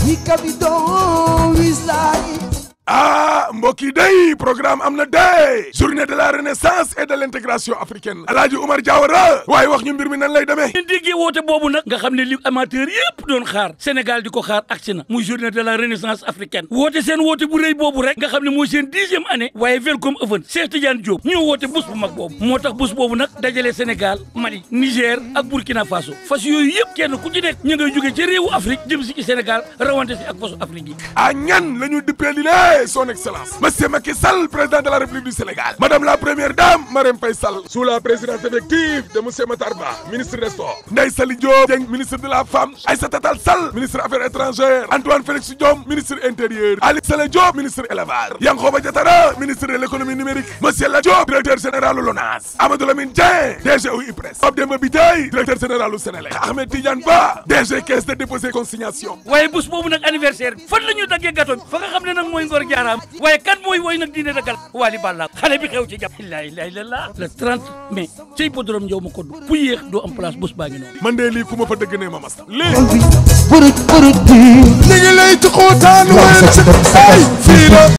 mbokk yi day programme am na day journée de la renaissance et de l'intégration africaine Alaaji Oumar Diawara waaye wax ñu mbir mi nan lay demee ñu déggee woote boobu nag nga xam ne li amateur yëpp doon xaar Sénégal di ko xaar agsi na muy journée de la renaissance africaine woote seen woote bu rëy boobu rek nga xam ne mooy seen 10e année waaye welcome event Cheikh Tidiane Diop ñoo woote bés bu mag boobu moo tax bés boobu nag dajale Sénégal Mali Niger ak Burkina Faso fas yooyu yëpp kenn ku ci nekk ñu ngay jóge ci réewu Afrique jëm si ci Sénégal rawante si ak fasu Afrique yi ñan la ñu dippee li lée son excellence Monsieur Macky Sall, président de la République du Sénégal. Madame la première dame, Marème Faye Sall. Sous la présidence effective de Monsieur Matar Ba, ministre des Sports. Ndeye Saly Diop, ministre de la Femme. Aïssata Tall Sall, ministre des Affaires étrangères. Antoine Félix Diome, ministre intérieur. Ali Saleh Diop, ministre élevage. Yankhoba Diattara, ministre de l'économie numérique. Monsieur Lat Diop, directeur général de l'ONAS. Amadou Lamine Dieng, DG au IPRES. Pape Demba Bitèye, directeur général du Sénélec. Ahmed Tidiane Ba, DG caisse de dépôt et consignation. waaye bés boobu nag anniversaire fan la ñu daggee gâteau bi fa nga xam ne nag mooy Ngor Jaaraam waaye kan mooy woy nag diine dagal Wally Balla xale bi xew ci jàpp la ilaha illallah le 30 mai ci hippodrome Ndiaw ma koddu ku yéex doo am place bés baa ngi noonu man de lii ku ma fa dëgg ne ma masta lii ñu ngi lay ci xóotaan